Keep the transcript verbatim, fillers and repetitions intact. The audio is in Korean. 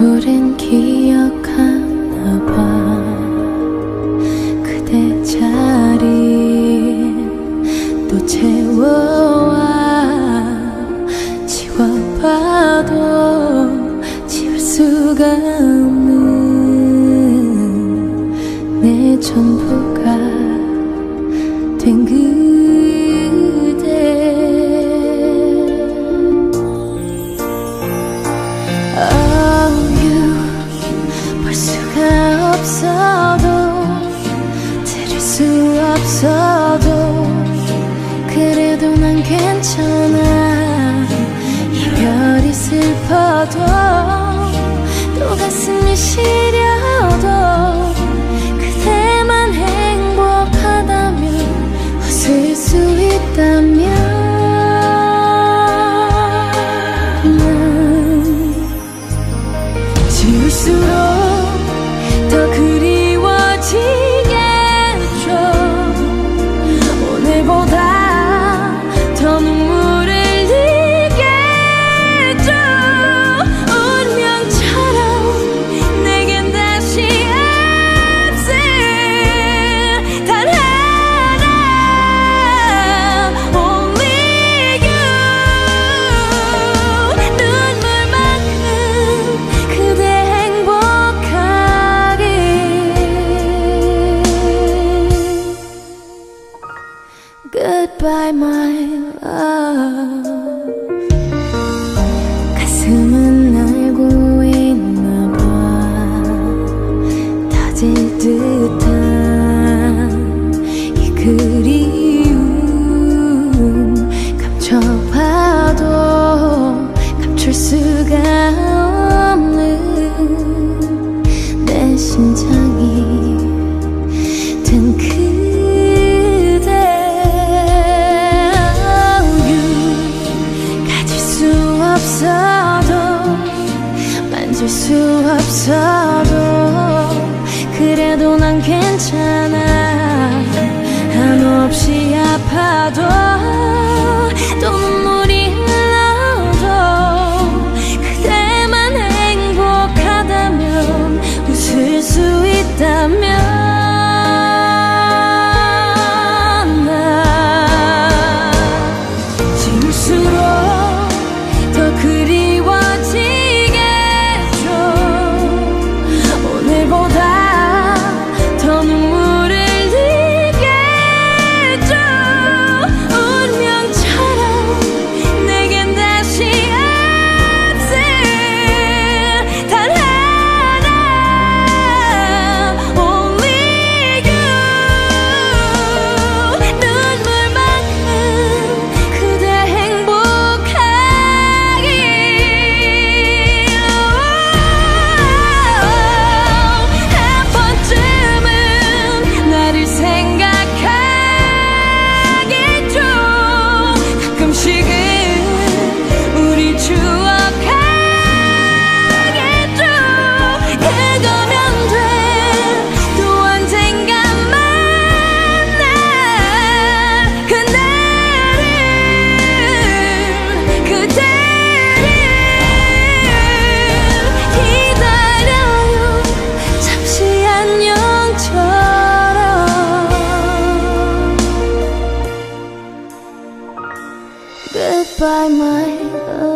우린 기억하나 봐. 그대 자리 또 채워와. 지워봐도 지울 수가 없는 내 전부가 된 그대. Oh you 볼 수가 없어도 들을 수 없어도 그래도 난 괜찮아. 이별이 슬퍼도 또 가슴이 시려도 그대만 행복하다면 웃을 수 있다면 난 지울수록 더 그리워지겠죠. 오늘보다 더 눈물을 흘리겠죠. 운명처럼 내겐 다시 없을 단 하나 Only you. 눈물만큼 그대 행복하길. Goodbye my love. 가슴은 알고 있나봐. 터질 듯한 이 그리움 감춰봐도 감출 수가 없는 내 심장이 된 그대. Oh, you 가질 수 없어도 만질 수 없어도 그래도 난 괜찮아. 한없이 아파도 또 눈물이 흘러도 그대만 행복하다면 웃을 수 있다면 난 지울수록 더 그리워지겠죠. 오늘보다 더 눈물을 흘리겠죠. 운명처럼 내겐 다시 없을 단 하나 Only you. 눈물만큼 그대 행복하길. 한 번쯤은 나를 생각하겠죠. 가끔씩은 우리 추억하겠죠. 그거면 돼. 또 언젠가 만날 그날을 그대를 기다려요. 잠시 안녕처럼. Goodbye my love.